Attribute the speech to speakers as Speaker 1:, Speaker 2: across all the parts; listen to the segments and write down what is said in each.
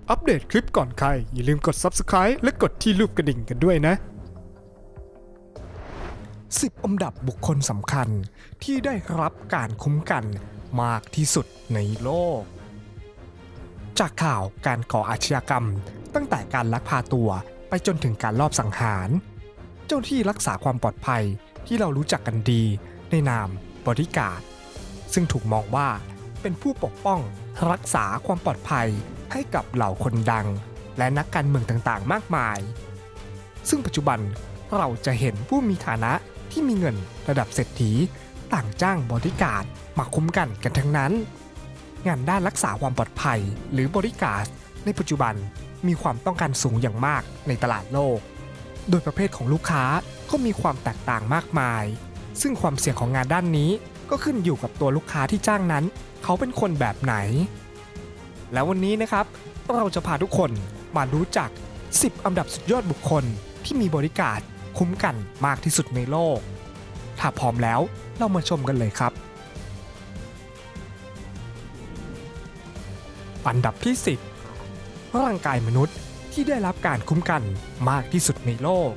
Speaker 1: อัปเดตคลิปก่อนใครอย่าลืมกด Subscribe และกดที่รูปกระดิ่งกันด้วยนะ10อันดับบุคคลสำคัญที่ได้รับการคุ้มกันมากที่สุดในโลกจากข่าวการก่ออาชญากรรมตั้งแต่การลักพาตัวไปจนถึงการลอบสังหารเจ้าที่รักษาความปลอดภัยที่เรารู้จักกันดีในนามบอดี้การ์ดซึ่งถูกมองว่าเป็นผู้ปกป้องรักษาความปลอดภัยให้กับเหล่าคนดังและนักการเมืองต่างๆมากมายซึ่งปัจจุบันเราจะเห็นผู้มีฐานะที่มีเงินระดับเศรษฐีต่างจ้างบอดี้การ์ดมาคุ้มกันทั้งนั้นงานด้านรักษาความปลอดภัยหรือบอดี้การ์ดในปัจจุบันมีความต้องการสูงอย่างมากในตลาดโลกโดยประเภทของลูกค้าก็มีความแตกต่างมากมายซึ่งความเสี่ยงของงานด้านนี้ก็ขึ้นอยู่กับตัวลูกค้าที่จ้างนั้นเขาเป็นคนแบบไหนแล้ววันนี้นะครับเราจะพาทุกคนมารู้จัก10อันดับสุดยอดบุคคลที่มีบริการคุ้มกันมากที่สุดในโลกถ้าพร้อมแล้วเรามาชมกันเลยครับอันดับที่10ร่างกายมนุษย์ที่ได้รับการคุ้มกันมากที่สุดในโลก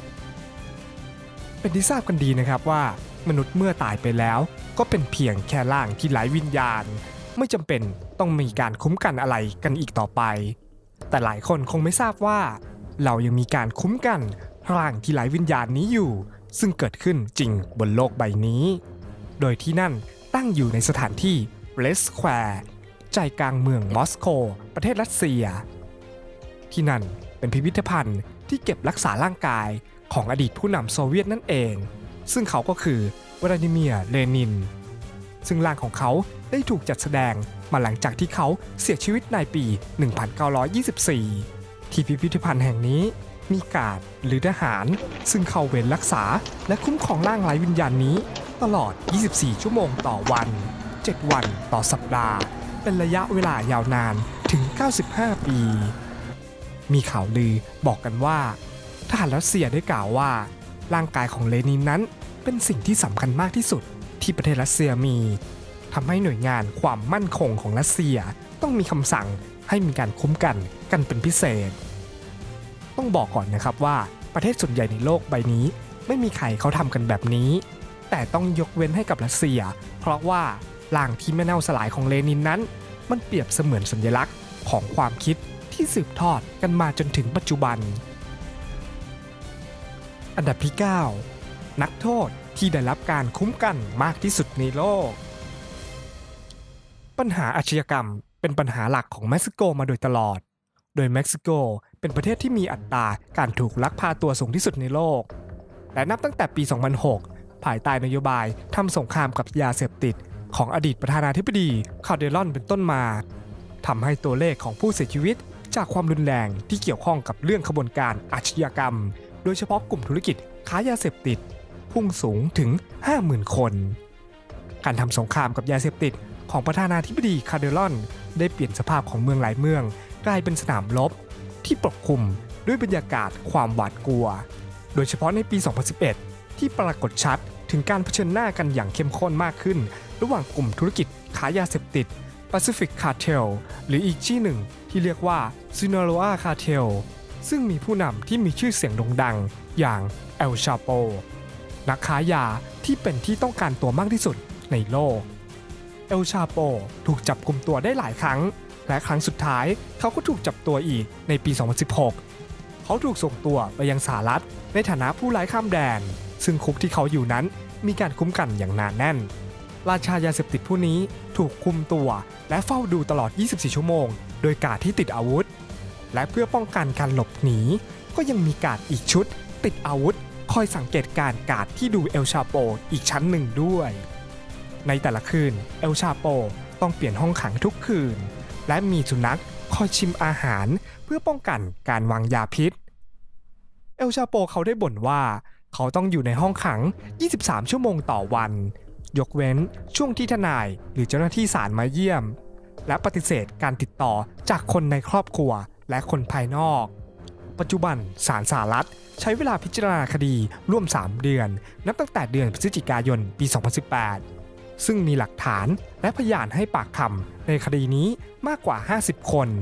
Speaker 1: เป็นที่ทราบกันดีนะครับว่ามนุษย์เมื่อตายไปแล้วก็เป็นเพียงแค่ร่างที่ไร้วิญญาณไม่จำเป็นต้องมีการคุ้มกันอะไรกันอีกต่อไปแต่หลายคนคงไม่ทราบว่าเรายังมีการคุ้มกันร่างที่ไร้วิญญาณนี้อยู่ซึ่งเกิดขึ้นจริงบนโลกใบนี้โดยที่นั่นตั้งอยู่ในสถานที่เรสแควร์ใจกลางเมืองมอสโกประเทศรัสเซียที่นั่นเป็นพิพิธภัณฑ์ที่เก็บรักษาร่างกายของอดีตผู้นำโซเวียตนั่นเองซึ่งเขาก็คือวลาดิเมียร์เลนินซึ่งร่างของเขาได้ถูกจัดแสดงมาหลังจากที่เขาเสียชีวิตในปี 1924 ที่พิพิธภัณฑ์แห่งนี้มีการ์ดหรือทหารซึ่งเข้าเวรรักษาและคุ้มครองร่างไร้วิญญาณนี้ตลอด 24 ชั่วโมงต่อวัน 7 วันต่อสัปดาห์เป็นระยะเวลายาวนานถึง 95 ปี มีข่าวลือบอกกันว่าทหารรัสเซียได้กล่าวว่าร่างกายของเลนินนั้นเป็นสิ่งที่สำคัญมากที่สุดที่ประเทศรัสเซียมีทำให้หน่วยงานความมั่นคงของรัสเซียต้องมีคำสั่งให้มีการคุ้มกันเป็นพิเศษต้องบอกก่อนนะครับว่าประเทศส่วนใหญ่ในโลกใบนี้ไม่มีใครเขาทำกันแบบนี้แต่ต้องยกเว้นให้กับรัสเซียเพราะว่าร่างที่ไม่เน่าสลายของเลนินนั้นมันเปรียบเสมือนสัญลักษณ์ของความคิดที่สืบทอดกันมาจนถึงปัจจุบันอันดับที่ 9 นักโทษที่ได้รับการคุ้มกันมากที่สุดในโลกปัญหาอาชญากรรมเป็นปัญหาหลักของเม็กซิโกมาโดยตลอดโดยเม็กซิโกเป็นประเทศที่มีอัตราการถูกลักพาตัวสูงที่สุดในโลกและนับตั้งแต่ปี 2006 ภายใต้นโยบายทำสงครามกับยาเสพติดของอดีตประธานาธิบดีคาลเดรอนเป็นต้นมาทำให้ตัวเลขของผู้เสียชีวิตจากความรุนแรงที่เกี่ยวข้องกับเรื่องขบวนการอาชญากรรมโดยเฉพาะกลุ่มธุรกิจค้ายาเสพติดพุ่งสูงถึง 50,000 คนการทำสงครามกับยาเสพติดของประธานาธิบดีคาลเดรอนได้เปลี่ยนสภาพของเมืองหลายเมืองกลายเป็นสนามรบที่ปกคลุมด้วยบรรยากาศความหวาดกลัวโดยเฉพาะในปี 2011 ที่ปรากฏชัดถึงการเผชิญหน้ากันอย่างเข้มข้นมากขึ้นระหว่างกลุ่มธุรกิจค้ายาเสพติด Pacific Cartel หรืออีกชื่อหนึ่งที่เรียกว่า Sinaloa Cartel ซึ่งมีผู้นำที่มีชื่อเสียงโด่งดังอย่างเอลชาโปนักค้ายาที่เป็นที่ต้องการตัวมากที่สุดในโลกเอลชาโปถูกจับกุมตัวได้หลายครั้งและครั้งสุดท้ายเขาก็ถูกจับตัวอีกในปี 2016 เขาถูกส่งตัวไปยังสหรัฐในฐานะผู้ร้ายข้ามแดนซึ่งคุกที่เขาอยู่นั้นมีการคุ้มกันอย่างหนาแน่นราชายาเสพติดผู้นี้ถูกคุมตัวและเฝ้าดูตลอด 24 ชั่วโมงโดยการ์ดที่ติดอาวุธและเพื่อป้องกันการหลบหนีก็ยังมีการ์ดอีกชุดติดอาวุธคอยสังเกตการการ์ดที่ดูเอลชาโปอีกชั้นหนึ่งด้วยในแต่ละคืนเอลชาโปต้องเปลี่ยนห้องขังทุกคืนและมีสุนัขคอยชิมอาหารเพื่อป้องกันการวางยาพิษเอลชาโปเขาได้บ่นว่าเขาต้องอยู่ในห้องขัง 23 ชั่วโมงต่อวันยกเว้นช่วงที่ทนายหรือเจ้าหน้าที่ศาลมาเยี่ยมและปฏิเสธการติดต่อจากคนในครอบครัวและคนภายนอกปัจจุบันศาลสหรัฐใช้เวลาพิจารณาคดีร่วม 3 เดือนนับตั้งแต่เดือนพฤศจิกายนปี 2018 ซึ่งมีหลักฐานและพยานให้ปากคำในคดีนี้มากกว่า 50 คน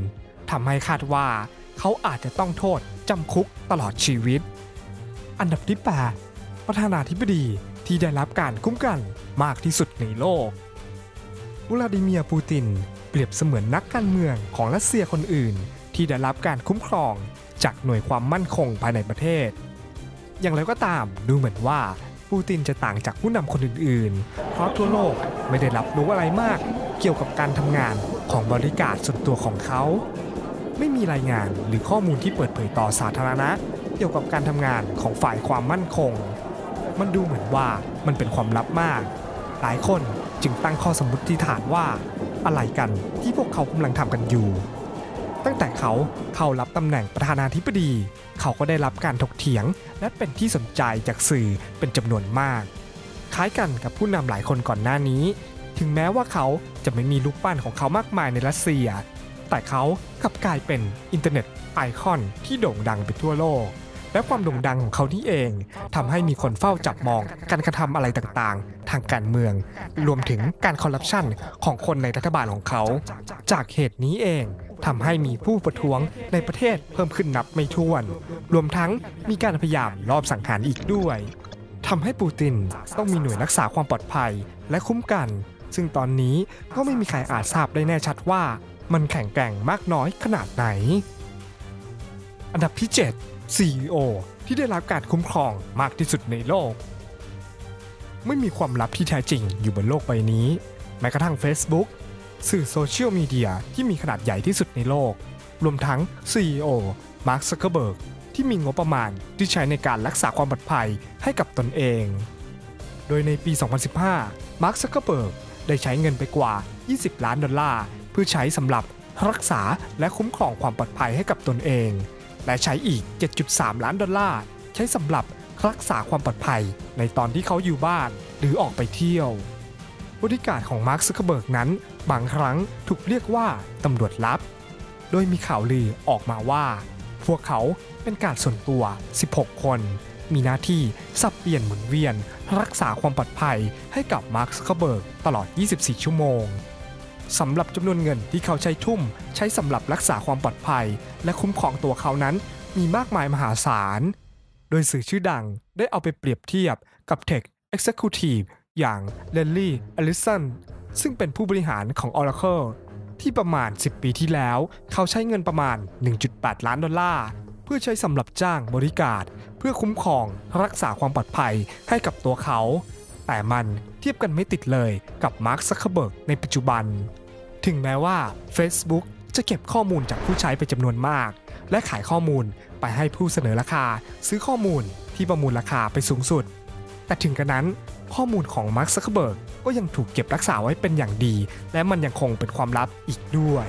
Speaker 1: ทำให้คาดว่าเขาอาจจะต้องโทษจำคุกตลอดชีวิตอันดับที่8ประธานาธิบดีที่ได้รับการคุ้มกันมากที่สุดในโลกวลาดิเมียร์ปูตินเปรียบเสมือนนักการเมืองของรัสเซียคนอื่นที่ได้รับการคุ้มครองจากหน่วยความมั่นคงภายในประเทศอย่างไรก็ตามดูเหมือนว่าปูตินจะต่างจากผู้นำคนอื่นๆเพราะทั่วโลกไม่ได้รับรู้อะไรมากเกี่ยวกับการทำงานของบริการส่วนตัวของเขาไม่มีรายงานหรือข้อมูลที่เปิดเผยต่อสาธารณะเกี่ยวกับการทำงานของฝ่ายความมั่นคงมันดูเหมือนว่ามันเป็นความลับมากหลายคนจึงตั้งข้อสมมติฐานว่าอะไรกันที่พวกเขากำลังทำกันอยู่ตั้งแต่เขาเข้ารับตำแหน่งประธานาธิบดีเขาก็ได้รับการถกเถียงและเป็นที่สนใจจากสื่อเป็นจำนวนมากคล้ายกันกับผู้นำหลายคนก่อนหน้านี้ถึงแม้ว่าเขาจะไม่มีรูปปั้นของเขามากมายในรัสเซียแต่เขากลับกลายเป็นอินเทอร์เน็ตไอคอนที่โด่งดังไปทั่วโลกและความโด่งดังของเขานี่เองทำให้มีคนเฝ้าจับมองการกระทำอะไรต่างๆทางการเมืองรวมถึงการคอร์รัปชันของคนในรัฐบาลของเขาจากเหตุนี้เองทำให้มีผู้ประท้วงในประเทศเพิ่มขึ้นนับไม่ถ้วนรวมทั้งมีการพยายามลอบสังหารอีกด้วยทำให้ปูตินต้องมีหน่วยรักษาความปลอดภัยและคุ้มกันซึ่งตอนนี้ก็ไม่มีใครอาจทราบได้แน่ชัดว่ามันแข็งแกร่งมากน้อยขนาดไหนอันดับที่7 CEO ที่ได้รับการคุ้มครองมากที่สุดในโลกไม่มีความลับที่แท้จริงอยู่บนโลกใบนี้แม้กระทั่ง Facebook สื่อโซเชียลมีเดียที่มีขนาดใหญ่ที่สุดในโลกรวมทั้ง CEO มาร์ค ซักเคอร์เบิร์กที่มีงบประมาณที่ใช้ในการรักษาความปลอดภัยให้กับตนเองโดยในปี 2015 มาร์ค ซักเคอร์เบิร์กได้ใช้เงินไปกว่า$20 ล้านเพื่อใช้สำหรับรักษาและคุ้มครองความปลอดภัยให้กับตนเองและใช้อีก$7.3 ล้านใช้สำหรับรักษาความปลอดภัยในตอนที่เขาอยู่บ้านหรือออกไปเที่ยวบริการของมาร์ค ซักเคอร์เบิร์กนั้นบางครั้งถูกเรียกว่าตำรวจลับโดยมีข่าวลือออกมาว่าพวกเขาเป็นการส่วนตัว16คนมีหน้าที่สับเปลี่ยนหมุนเวียนรักษาความปลอดภัยให้กับมาร์ค ซักเคอร์เบิร์กตลอด24ชั่วโมงสำหรับจำนวนเงินที่เขาใช้สำหรับรักษาความปลอดภัยและคุ้มครองตัวเขานั้นมีมากมายมหาศาลโดยสื่อชื่อดังได้เอาไปเปรียบเทียบกับ Tech Executive อย่างเลนลี่ เอลลิสันซึ่งเป็นผู้บริหารของ Oracle ที่ประมาณ10ปีที่แล้วเขาใช้เงินประมาณ$1.8 ล้านเพื่อใช้สำหรับจ้างบริการเพื่อคุ้มครองรักษาความปลอดภัยให้กับตัวเขาแต่มันเทียบกันไม่ติดเลยกับมาร์ค ซักเคอร์เบิร์กในปัจจุบันถึงแม้ว่า Facebook จะเก็บข้อมูลจากผู้ใช้เป็นจำนวนมากและขายข้อมูลไปให้ผู้เสนอราคาซื้อข้อมูลที่ประมูลราคาไปสูงสุดแต่ถึงกระนั้นข้อมูลของมาร์ค ซักเคอร์เบิร์กก็ยังถูกเก็บรักษาไว้เป็นอย่างดีและมันยังคงเป็นความลับอีกด้วย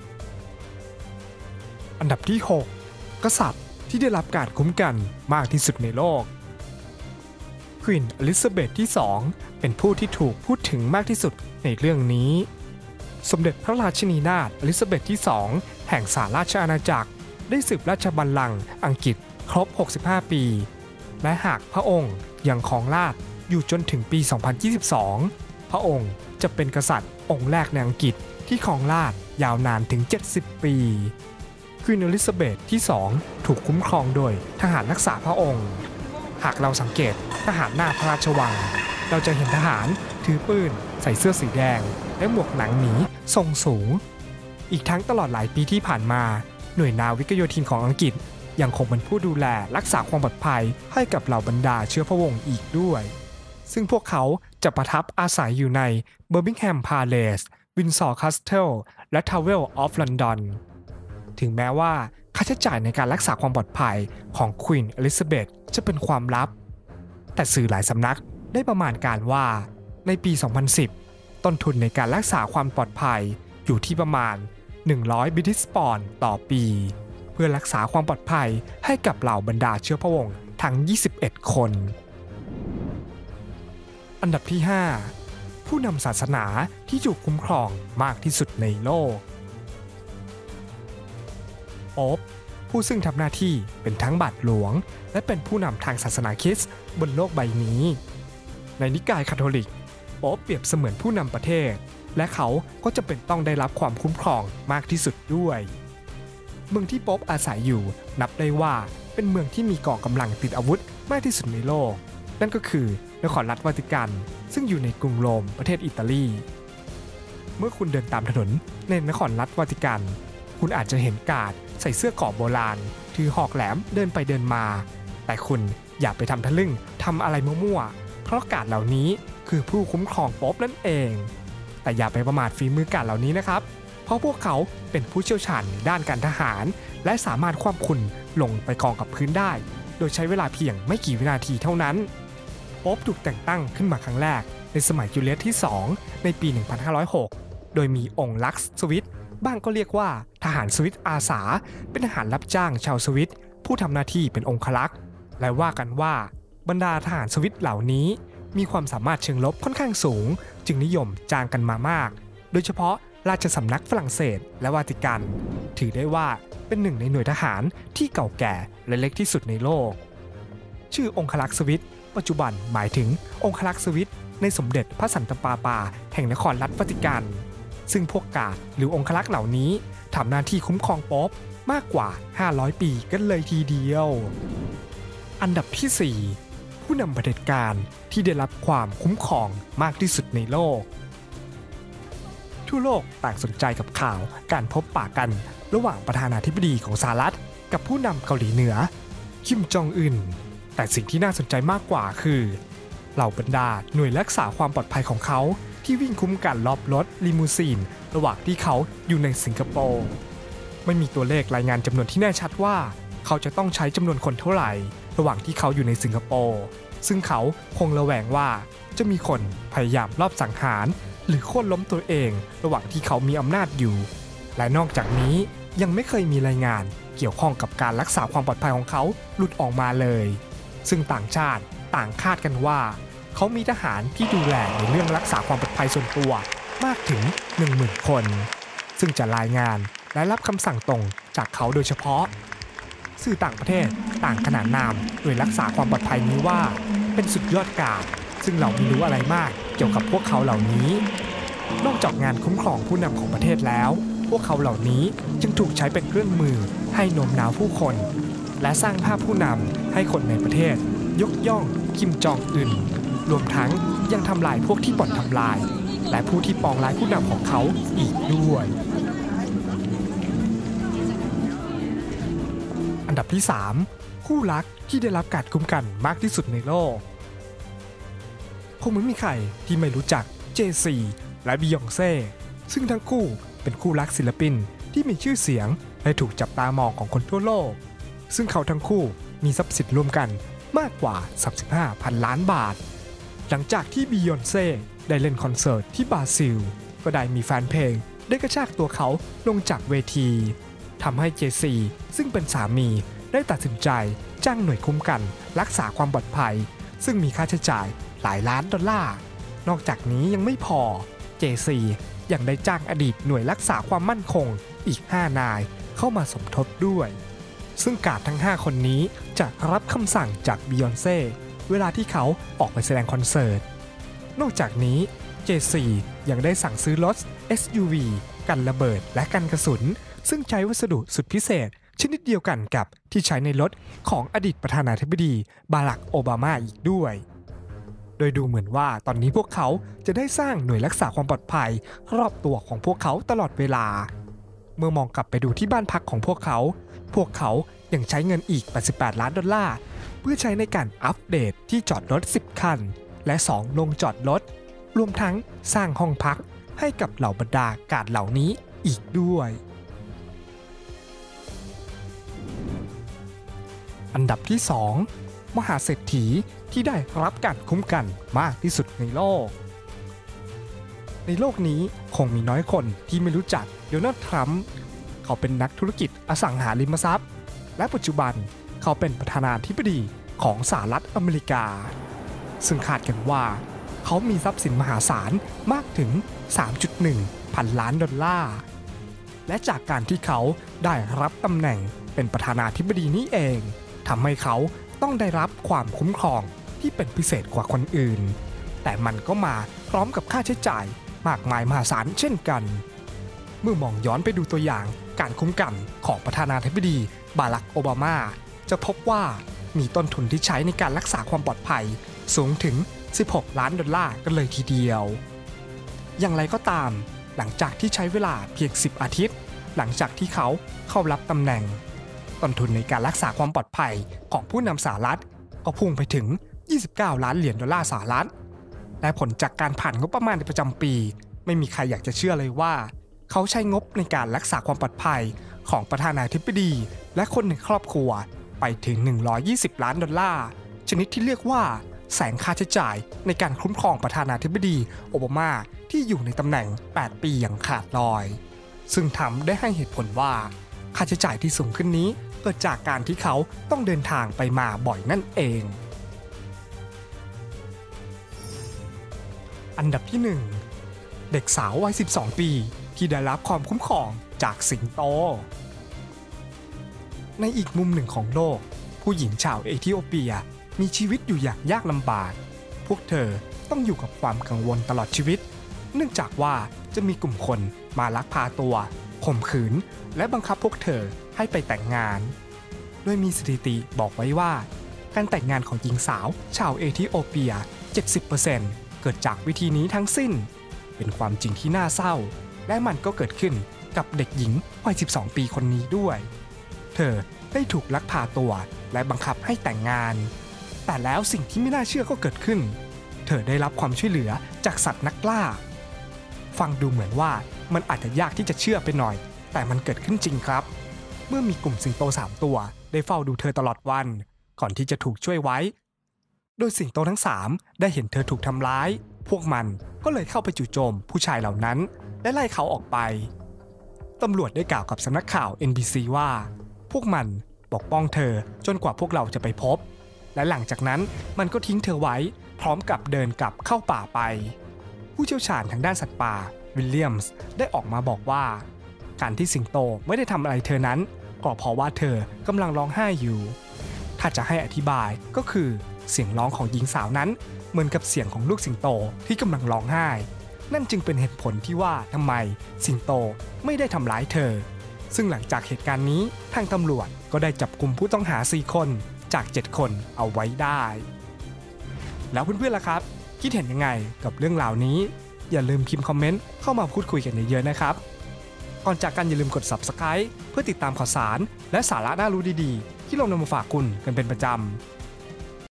Speaker 1: อันดับที่6กษัตริย์ที่ได้รับการคุ้มกันมากที่สุดในโลกควีนอลิซาเบธที่2เป็นผู้ที่ถูกพูดถึงมากที่สุดในเรื่องนี้สมเด็จพระราชินีนาถอลิซาเบธที่2แห่งสหราชอาณาจักรได้สืบราชบัลลังก์อังกฤษครบ65ปีและหากพระองค์ยังครองราชย์อยู่จนถึงปี 2022 พระองค์จะเป็นกษัตริย์องค์แรกในอังกฤษที่ครองราชย์ยาวนานถึง70ปีควีนอลิซาเบธที่2ถูกคุ้มครองโดยทหารรักษาพระองค์หากเราสังเกตทหารหน้าพระราชวังเราจะเห็นทหารถือปืนใส่เสื้อสีแดงและหมวกหนังหมีทรงสูงอีกทั้งตลอดหลายปีที่ผ่านมาหน่วยนาวิกโยธินของอังกฤษยังคงเป็นผู้ดูแลรักษาความปลอดภัยให้กับเหล่าบรรดาเชื้อพระวงศ์อีกด้วยซึ่งพวกเขาจะประทับอาศัยอยู่ในเบอร์มิงแฮมพาเลสวินซอร์คาสเทิลและทาวเวลออฟลอนดอนถึงแม้ว่าค่าใช้จ่ายในการรักษาความปลอดภัยของควีนอลิซาเบธจะเป็นความลับแต่สื่อหลายสำนักได้ประมาณการว่าในปี 2010 ต้นทุนในการรักษาความปลอดภัยอยู่ที่ประมาณ100 บริติชปอนด์ต่อปีเพื่อรักษาความปลอดภัยให้กับเหล่าบรรดาเชื้อพระวงศ์ทั้ง21คนอันดับที่5ผู้นำศาสนาที่ถูกคุ้มครองมากที่สุดในโลกโป๊ปผู้ซึ่งทำหน้าที่เป็นทั้งบาทหลวงและเป็นผู้นำทางศาสนาคริสต์บนโลกใบนี้ในนิกายคาทอลิกโป๊ปเปรียบเสมือนผู้นำประเทศและเขาก็จะเป็นต้องได้รับความคุ้มครองมากที่สุดด้วยเมืองที่โป๊ปอาศัยอยู่นับได้ว่าเป็นเมืองที่มีกองกำลังติดอาวุธมากที่สุดในโลกนั่นก็คือนครรัฐวาติกันซึ่งอยู่ในกรุงโรมประเทศอิตาลีเมื่อคุณเดินตามถนนในนครรัฐวาติกันคุณอาจจะเห็นการ์ดใส่เสื้อเกราะโบราณถือหอกแหลมเดินไปเดินมาแต่คุณอย่าไปทำทะลึ่งทำอะไรมั่วๆเพราะการ์ดเหล่านี้คือผู้คุ้มครองโป๊ปนั่นเองแต่อย่าไปประมาทฝีมือการ์ดเหล่านี้นะครับเพราะพวกเขาเป็นผู้เชี่ยวชาญในด้านการทหารและสามารถคว่ำคุณลงไปกองกับพื้นได้โดยใช้เวลาเพียงไม่กี่วินาทีเท่านั้นโป๊ปถูกแต่งตั้งขึ้นมาครั้งแรกในสมัยจูเลียสที่ 2 ในปี 1506 โดยมีองค์ลักซ์สวิตบ้างก็เรียกว่าทหารสวิตอาสาเป็นทหารรับจ้างชาวสวิตผู้ทำหน้าที่เป็นองครักษ์และว่ากันว่าบรรดาทหารสวิตเหล่านี้มีความสามารถเชิงรบค่อนข้างสูงจึงนิยมจ้างกันมามากโดยเฉพาะราชสำนักฝรั่งเศสและวาติกันถือได้ว่าเป็นหนึ่งในหน่วยทหารที่เก่าแก่และเล็กที่สุดในโลกชื่อองครักษ์สวิตปัจจุบันหมายถึงองครักษ์สวิตในสมเด็จพระสันตะปาปาแห่งนครรัฐวาติกันซึ่งพวกกาดหรือองครักษ์เหล่านี้ทำหน้าที่คุ้มครองโป๊ปมากกว่า500ปีกันเลยทีเดียวอันดับที่4ผู้นำเผด็จการที่ได้รับความคุ้มครองมากที่สุดในโลกทั่วโลกต่างสนใจกับข่าวการพบปะกันระหว่างประธานาธิบดีของสหรัฐกับผู้นำเกาหลีเหนือคิมจองอึนแต่สิ่งที่น่าสนใจมากกว่าคือเหล่าบรรดาหน่วยรักษาความปลอดภัยของเขาที่วิ่งคุ้มกันรอบรถลิมูซีนระหว่างที่เขาอยู่ในสิงคโปร์ไม่มีตัวเลขรายงานจำนวนที่แน่ชัดว่าเขาจะต้องใช้จำนวนคนเท่าไหร่ระหว่างที่เขาอยู่ในสิงคโปร์ซึ่งเขาคงระแวงว่าจะมีคนพยายามลอบสังหารหรือโค่นล้มตัวเองระหว่างที่เขามีอำนาจอยู่และนอกจากนี้ยังไม่เคยมีรายงานเกี่ยวข้องกับการรักษาความปลอดภัยของเขาหลุดออกมาเลยซึ่งต่างชาติต่างคาดกันว่าเขามีทหารที่ดูแลในเรื่องรักษาความปลอดภัยส่วนตัวมากถึง 10,000 คนซึ่งจะรายงานและรับคำสั่งตรงจากเขาโดยเฉพาะสื่อต่างประเทศต่างขนานนามโดยรักษาความปลอดภัยนี้ว่าเป็นสุดยอดกาดซึ่งเราไม่รู้อะไรมากเกี่ยวกับพวกเขาเหล่านี้นอกจากงานคุ้มครองผู้นำของประเทศแล้วพวกเขาเหล่านี้จึงถูกใช้เป็นเครื่องมือให้โน้มน้าวผู้คนและสร้างภาพผู้นำให้คนในประเทศยกย่องคิมจองอึนรวมทั้งยังทำลายพวกที่บ่อนทำลายและผู้ที่ปองร้ายผู้นำของเขาอีกด้วยอันดับที่3คู่รักที่ได้รับการคุ้มกันมากที่สุดในโลกคงไม่มีใครที่ไม่รู้จักเจซีและบียองเซ่ซึ่งทั้งคู่เป็นคู่รักศิลปินที่มีชื่อเสียงและถูกจับตามองของคนทั่วโลกซึ่งเขาทั้งคู่มีทรัพย์สินรวมกันมากกว่า 35,000 ล้านบาทหลังจากที่บียอนเซ่ได้เล่นคอนเสิร์ตที่บราซิลก็ได้มีแฟนเพลงได้กระชากตัวเขาลงจากเวทีทำให้เจซีซึ่งเป็นสามีได้ตัดสินใจจ้างหน่วยคุ้มกันรักษาความปลอดภัยซึ่งมีค่าใช้จ่ายหลายล้านดอลลาร์นอกจากนี้ยังไม่พอเจซียังได้จ้างอดีตหน่วยรักษาความมั่นคงอีก5นายเข้ามาสมทบด้วยซึ่งการ์ดทั้ง5คนนี้จะรับคำสั่งจากบียอนเซ่เวลาที่เขาออกไปแสดงคอนเสิร์ตนอกจากนี้เจซียังได้สั่งซื้อรถ SUV กันระเบิดและกันกระสุนซึ่งใช้วัสดุสุดพิเศษชนิดเดียวกันกับที่ใช้ในรถของอดีตประธานาธิบดีบารักโอบามาอีกด้วยโดยดูเหมือนว่าตอนนี้พวกเขาจะได้สร้างหน่วยรักษาความปลอดภัยรอบตัวของพวกเขาตลอดเวลาเมื่อมองกลับไปดูที่บ้านพักของพวกเขายังใช้เงินอีก88ล้านดอลลาร์เพื่อใช้ในการอัปเดตที่จอดรถ10คันและ2โรงจอดรถรวมทั้งสร้างห้องพักให้กับเหล่าบรรดาการ์ดเหล่านี้อีกด้วยอันดับที่2มหาเศรษฐีที่ได้รับการคุ้มกันมากที่สุดในโลกนี้คงมีน้อยคนที่ไม่รู้จักโดนัลด์ทรัมป์เขาเป็นนักธุรกิจอสังหาริมทรัพย์และปัจจุบันเขาเป็นประธานาธิบดีของสหรัฐอเมริกาซึ่งคาดกันว่าเขามีทรัพย์สินมหาศาลมากถึง 3.1 พันล้านดอลลาร์และจากการที่เขาได้รับตำแหน่งเป็นประธานาธิบดีนี้เองทำให้เขาต้องได้รับความคุ้มครองที่เป็นพิเศษกว่าคนอื่นแต่มันก็มาพร้อมกับค่าใช้จ่ายมากมายมหาศาลเช่นกันเมื่อมองย้อนไปดูตัวอย่างการคุ้มกันของประธานาธิบดีบารักโอบามาจะพบว่ามีต้นทุนที่ใช้ในการรักษาความปลอดภัยสูงถึง$16 ล้านกันเลยทีเดียวอย่างไรก็ตามหลังจากที่ใช้เวลาเพียง10 อาทิตย์หลังจากที่เขาเข้ารับตำแหน่งต้นทุนในการรักษาความปลอดภัยของผู้นำสหรัฐก็พุ่งไปถึง$29 ล้านสหรัฐและผลจากการผ่านงบประมาณในประจำปีไม่มีใครอยากจะเชื่อเลยว่าเขาใช้งบในการรักษาความปลอดภัยของประธานาธิบดีและคนในครอบครัวไปถึง$120 ล้านชนิดที่เรียกว่าแสงค่าใช้จ่ายในการคุ้มครองประธานาธิบดีโอบามาที่อยู่ในตำแหน่ง8 ปีอย่างขาดลอยซึ่งทำได้ให้เหตุผลว่าค่าใช้จ่ายที่สูงขึ้นนี้เกิดจากการที่เขาต้องเดินทางไปมาบ่อยนั่นเองอันดับที่ 1 เด็กสาววัย 12 ปีที่ได้รับความคุ้มครองจากสิงโตในอีกมุมหนึ่งของโลกผู้หญิงชาวเอธิโอเปียมีชีวิตอยู่อย่างยากลำบากพวกเธอต้องอยู่กับความกังวลตลอดชีวิตเนื่องจากว่าจะมีกลุ่มคนมาลักพาตัวข่มขืนและบังคับพวกเธอให้ไปแต่งงานโดยมีสถิติบอกไว้ว่าการแต่งงานของหญิงสาวชาวเอธิโอเปีย 70% เกิดจากวิธีนี้ทั้งสิ้นเป็นความจริงที่น่าเศร้าและมันก็เกิดขึ้นกับเด็กหญิงวัย 12 ปีคนนี้ด้วยเธอได้ถูกลักพาตัวและบังคับให้แต่งงานแต่แล้วสิ่งที่ไม่น่าเชื่อก็เกิดขึ้นเธอได้รับความช่วยเหลือจากสัตว์นักล่าฟังดูเหมือนว่ามันอาจจะยากที่จะเชื่อไปหน่อยแต่มันเกิดขึ้นจริงครับเมื่อมีกลุ่มสิงโต3 ตัวได้เฝ้าดูเธอตลอดวันก่อนที่จะถูกช่วยไว้โดยสิงโตทั้ง3ได้เห็นเธอถูกทำร้ายพวกมันก็เลยเข้าไปจู่โจมผู้ชายเหล่านั้นและไล่เขาออกไปตำรวจได้กล่าวกับสำนักข่าว NBC ว่าพวกมันปกป้องเธอจนกว่าพวกเราจะไปพบและหลังจากนั้นมันก็ทิ้งเธอไว้พร้อมกับเดินกลับเข้าป่าไปผู้เชี่ยวชาญทางด้านสัตว์ป่าวิลเลียมส์ได้ออกมาบอกว่าการที่สิงโตไม่ได้ทำอะไรเธอนั้นก็เพราะว่าเธอกำลังร้องไห้อยู่ถ้าจะให้อธิบายก็คือเสียงร้องของหญิงสาวนั้นเหมือนกับเสียงของลูกสิงโตที่กำลังร้องไห้นั่นจึงเป็นเหตุผลที่ว่าทำไมสิงโตไม่ได้ทำร้ายเธอซึ่งหลังจากเหตุการณ์นี้ทางตำรวจก็ได้จับกุมผู้ต้องหา4 คนจาก7 คนเอาไว้ได้แล้วเพื่อนๆล่ะครับคิดเห็นยังไงกับเรื่องราวนี้อย่าลืมพิมพ์คอมเมนต์เข้ามาพูดคุยกันเยอะๆนะครับก่อนจากกันอย่าลืมกด Subscribe เพื่อติดตามข่าวสารและสาระน่ารู้ดีๆที่เรานำมาฝากคุณกันเป็นประจำ